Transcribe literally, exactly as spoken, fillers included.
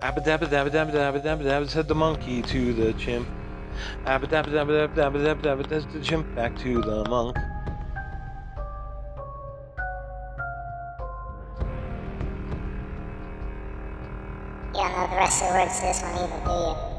Abba dabba dabba dabba dabba dabba dabba, said the monkey to the chimp. Abba dabba dabba dabba dabba dabba dabba, said the chimp back to the monk. You don't know the rest of the words to this one either, do you?